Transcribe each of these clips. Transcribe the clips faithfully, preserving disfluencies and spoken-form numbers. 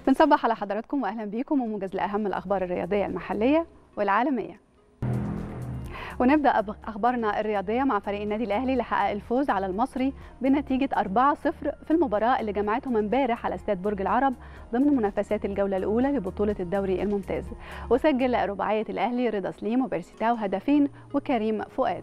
بنصبح على حضراتكم واهلا بيكم وموجز لاهم الاخبار الرياضيه المحليه والعالميه. ونبدا اخبارنا الرياضيه مع فريق النادي الاهلي اللي حقق الفوز على المصري بنتيجه أربعة صفر في المباراه اللي جمعتهم امبارح على استاد برج العرب ضمن منافسات الجوله الاولى لبطوله الدوري الممتاز. وسجل رباعيه الاهلي رضا سليم وبيرسي تاو هدفين وكريم فؤاد.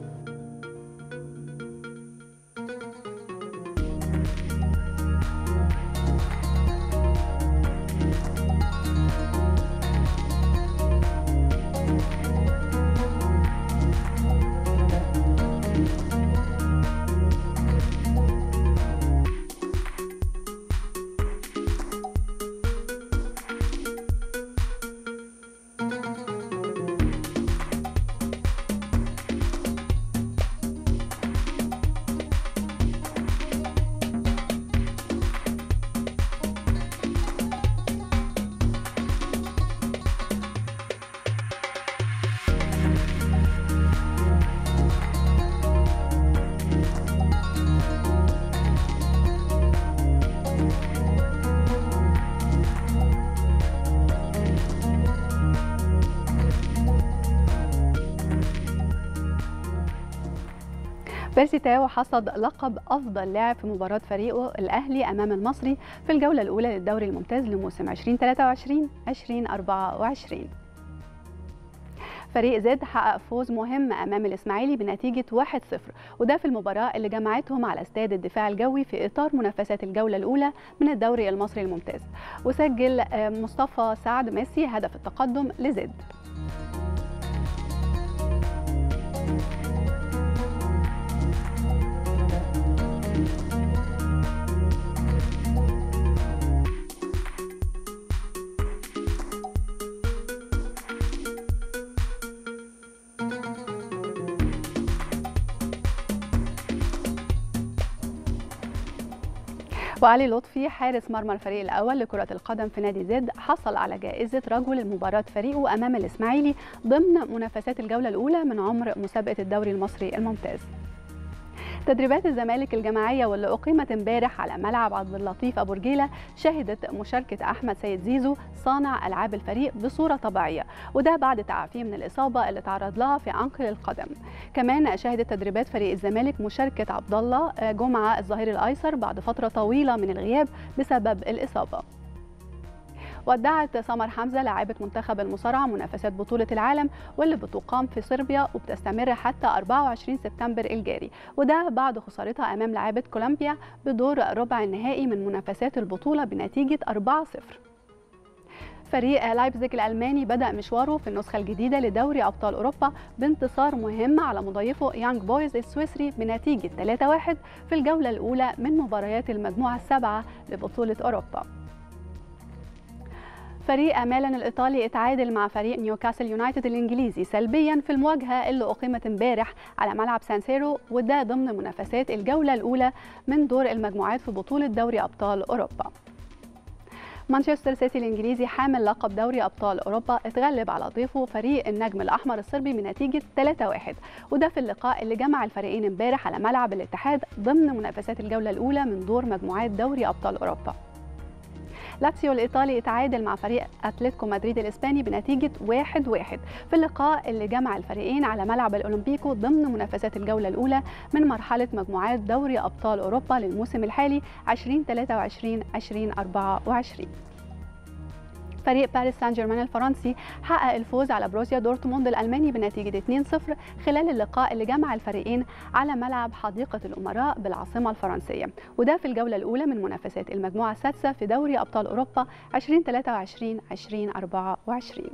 بيرسي تاو حصد لقب أفضل لاعب في مباراة فريقه الأهلي أمام المصري في الجولة الأولى للدوري الممتاز لموسم ألفين وثلاثة وعشرين ألفين وأربعة وعشرين. فريق زد حقق فوز مهم أمام الإسماعيلي بنتيجة واحد صفر، وده في المباراة اللي جمعتهم على استاد الدفاع الجوي في إطار منافسات الجولة الأولى من الدوري المصري الممتاز. وسجل مصطفى سعد ميسي هدف التقدم لزد. وعلي لطفي حارس مرمى الفريق الأول لكرة القدم في نادي زد حصل على جائزة رجل مباراة فريقه أمام الإسماعيلي ضمن منافسات الجولة الأولى من عمر مسابقة الدوري المصري الممتاز. تدريبات الزمالك الجماعية واللي أقيمت امبارح على ملعب عبد اللطيف أبو رجيلة شهدت مشاركة أحمد سيد زيزو صانع ألعاب الفريق بصورة طبيعية، وده بعد تعافيه من الإصابة اللي تعرض لها في عنق القدم. كمان شهدت تدريبات فريق الزمالك مشاركة عبد الله جمعة الظهير الأيسر بعد فترة طويلة من الغياب بسبب الإصابة. ودعت سمر حمزة لاعبة منتخب المصارعة منافسات بطولة العالم واللي بتقام في صربيا وبتستمر حتى أربعة وعشرين سبتمبر الجاري، وده بعد خسارتها أمام لاعبة كولومبيا بدور ربع النهائي من منافسات البطولة بنتيجة أربعة صفر. فريق لايبزيج الألماني بدأ مشواره في النسخة الجديدة لدوري أبطال أوروبا بانتصار مهم على مضيفه يانج بويز السويسري بنتيجة ثلاثة واحد في الجولة الأولى من مباريات المجموعة السابعة لبطولة أوروبا. فريق ميلان الإيطالي اتعادل مع فريق نيوكاسل يونايتد الإنجليزي سلبيا في المواجهة اللي أقيمت امبارح على ملعب سان سيرو، وده ضمن منافسات الجولة الأولى من دور المجموعات في بطولة دوري أبطال أوروبا. مانشستر سيتي الإنجليزي حامل لقب دوري أبطال أوروبا اتغلب على ضيفه فريق النجم الأحمر الصربي بنتيجة ثلاثة واحد، وده في اللقاء اللي جمع الفريقين امبارح على ملعب الاتحاد ضمن منافسات الجولة الأولى من دور مجموعات دوري أبطال أوروبا. لاتسيو الإيطالي اتعادل مع فريق أتلتيكو مدريد الإسباني بنتيجة واحد واحد في اللقاء اللي جمع الفريقين على ملعب الأولمبيكو ضمن منافسات الجولة الأولى من مرحلة مجموعات دوري أبطال أوروبا للموسم الحالي ألفين وثلاثة وعشرين ألفين وأربعة وعشرين. فريق باريس سان جيرمان الفرنسي حقق الفوز على بروسيا دورتموند الألماني بنتيجة اثنين صفر خلال اللقاء اللي جمع الفريقين على ملعب حديقة الأمراء بالعاصمة الفرنسية، وده في الجولة الأولى من منافسات المجموعة السادسة في دوري أبطال أوروبا ألفين وثلاثة وعشرين ألفين وأربعة وعشرين.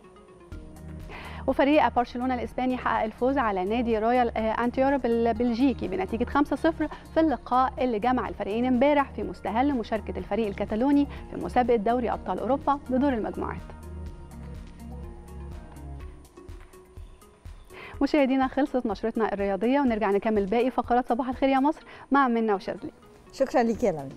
وفريق برشلونة الإسباني حقق الفوز على نادي رويال أنتيورب البلجيكي بنتيجة خمسة صفر في اللقاء اللي جمع الفريقين امبارح في مستهل مشاركة الفريق الكتالوني في مسابقة دوري أبطال أوروبا بدور المجموعات. مشاهدينا خلصت نشرتنا الرياضية ونرجع نكمل باقي فقرات صباح الخير يا مصر مع منى وشاذلي. شكرا لك يا لمي.